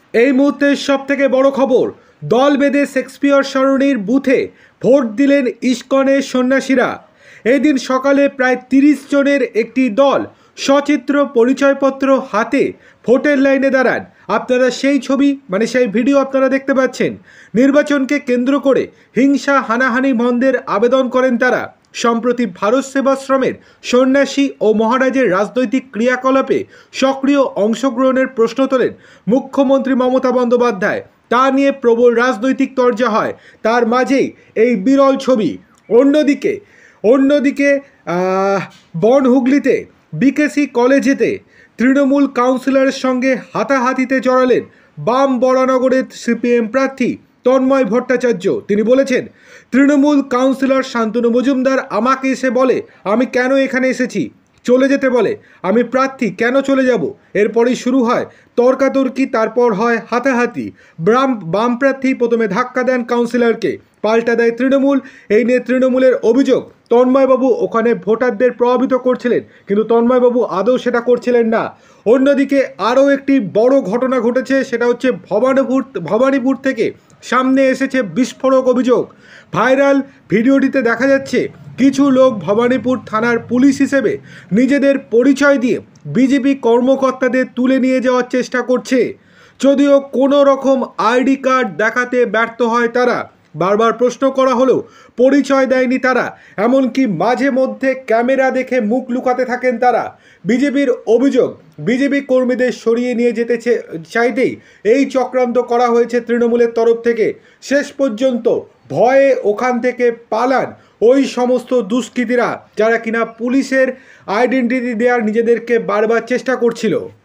এই মুহূর্তের সবথেকে বড় খবর, দল বেঁধে শেক্সপিয়র সরণির বুথে ভোট দিলেন ইস্কনের সন্ন্যাসীরা। এদিন সকালে প্রায় 30 জনের একটি দল সচিত্র পরিচয়পত্র হাতে ভোটের লাইনে দাঁড়ান। আপনারা সেই ছবি সেই ভিডিও আপনারা দেখতে পাচ্ছেন। নির্বাচনকে কেন্দ্র করে হিংসা হানাহানি বন্ধের আবেদন করেন তারা। সম্প্রতি ভারত সেবাশ্রমের সন্ন্যাসী ও মহারাজের রাজনৈতিক ক্রিয়াকলাপে সক্রিয় অংশগ্রহণের প্রশ্ন তোলেন মুখ্যমন্ত্রী মমতা বন্দ্যোপাধ্যায়। তা নিয়ে প্রবল রাজনৈতিক তরজা হয়। তার মাঝেই এই বিরল ছবি। অন্যদিকে বনহুগলিতে বিকেসি কলেজেতে তৃণমূল কাউন্সিলরের সঙ্গে হাতাহাতিতে জড়ালেন বাম বরানগরের সিপিএম প্রার্থী তন্ময় ভট্টাচার্য। তিনি বলেছেন, তৃণমূল কাউন্সিলর শান্তনু মজুমদার আমাকে এসে বলে আমি কেন এখানে এসেছি, চলে যেতে বলে, আমি প্রার্থী কেন চলে যাব। এরপরেই শুরু হয় তর্কাতর্কি, তারপর হয় হাতাহাতি। বাম প্রার্থী প্রথমে ধাক্কা দেন কাউন্সিলরকে, পাল্টা দেয় তৃণমূল। এই নিয়ে তৃণমূলের অভিযোগ তন্ময়বাবু ওখানে ভোটারদের প্রভাবিত করছিলেন, কিন্তু তন্ময়বাবু আদৌ সেটা করছিলেন না। অন্যদিকে আরও একটি বড় ঘটনা ঘটেছে, সেটা হচ্ছে ভবানীপুর থেকে সামনে এসেছে বিস্ফোরক অভিযোগ। ভাইরাল ভিডিওটিতে দেখা যাচ্ছে কিছু লোক ভবানীপুর থানার পুলিশ হিসেবে নিজেদের পরিচয় দিয়ে বিজেপি কর্মকর্তাদের তুলে নিয়ে যাওয়ার চেষ্টা করছে। যদিও কোনো রকম আইডি কার্ড দেখাতে ব্যর্থ হয় তারা। বারবার প্রশ্ন করা হলেও পরিচয় দেয়নি তারা। এমনকি মাঝে মধ্যে ক্যামেরা দেখে মুখ লুকাতে থাকেন তারা। বিজেপির অভিযোগ, বিজেপি কর্মীদের সরিয়ে নিয়ে যেতে চাইতেই এই চক্রান্ত করা হয়েছে তৃণমূলের তরফ থেকে। শেষ পর্যন্ত ভয়ে ওখান থেকে পালান ওই সমস্ত দুষ্কৃতীরা যারা কিনা পুলিশের আইডেন্টিটি দেওয়ার নিজেদেরকে বারবার চেষ্টা করছিল।